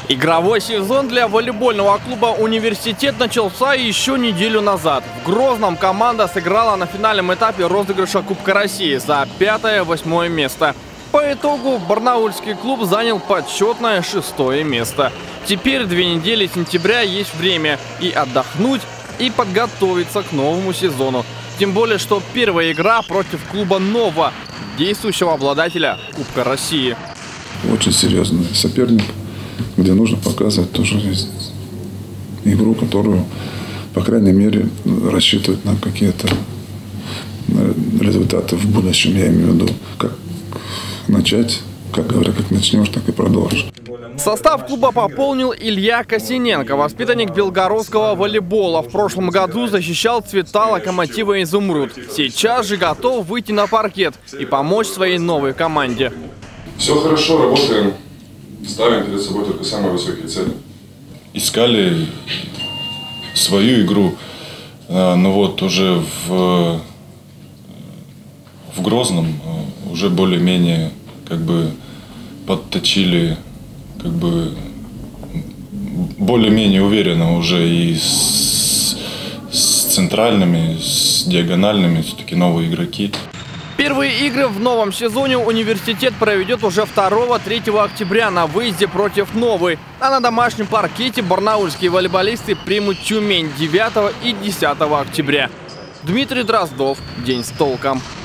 Игровой сезон для волейбольного клуба «Университет» начался еще неделю назад. В Грозном команда сыграла на финальном этапе розыгрыша Кубка России за 5-8 место. По итогу барнаульский клуб занял почетное 6-е место. Теперь 2 недели сентября есть время и отдохнуть, и подготовиться к новому сезону. Тем более, что первая игра против клуба «Нова», действующего обладателя Кубка России. Очень серьезный соперник, где нужно показывать тоже игру, которую, по крайней мере, рассчитывать на какие-то результаты в будущем. Я имею в виду, как начать, как говорят, как начнешь, так и продолжишь. Состав клуба пополнил Илья Косиненко, воспитанник белгородского волейбола. В прошлом году защищал цвета «Локомотива Изумруд». Сейчас же готов выйти на паркет и помочь своей новой команде. Все хорошо, работаем, ставим перед собой только самые высокие цели. Искали свою игру, но вот уже в Грозном уже более-менее как бы подточили, как бы более-менее уверенно уже и с центральными, с диагональными, все-таки новые игроки. Первые игры в новом сезоне «Университет» проведет уже 2-3 октября на выезде против «Новой». А на домашнем паркете барнаульские волейболисты примут Тюмень 9 и 10 октября. Дмитрий Дроздов. День с толком.